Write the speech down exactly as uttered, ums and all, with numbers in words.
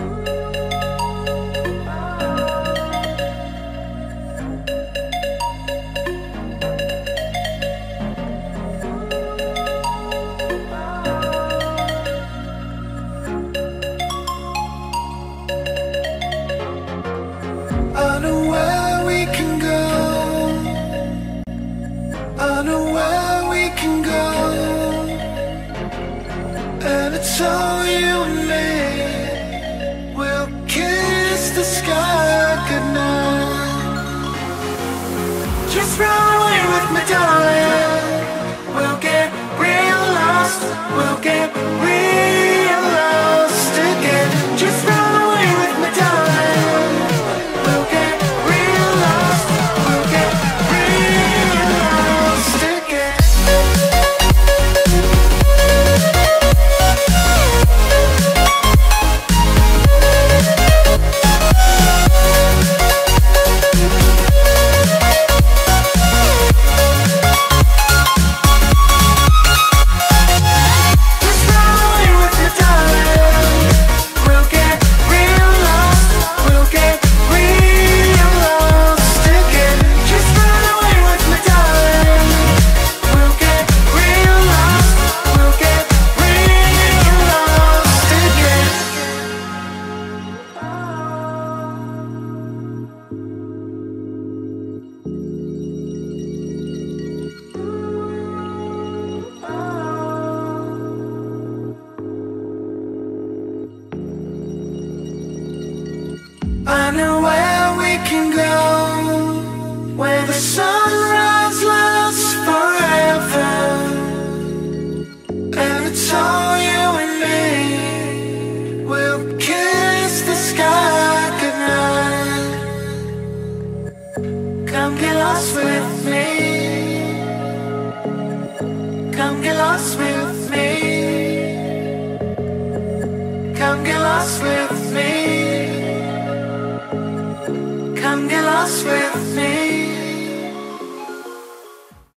I know where we can go. I know where we can go. And it's all you and me. We'll kiss the sky goodnight. Just run away with me, darling. We'll get real lost. We'll get real lost again. Just run away with me, darling. We'll get real lost. We'll get real lost again. I know where we can go, where the sunrise lasts forever. And it's all you and me. We'll kiss the sky goodnight. Come get lost with me. Come get lost with me. Come get lost with me. Come get lost with me.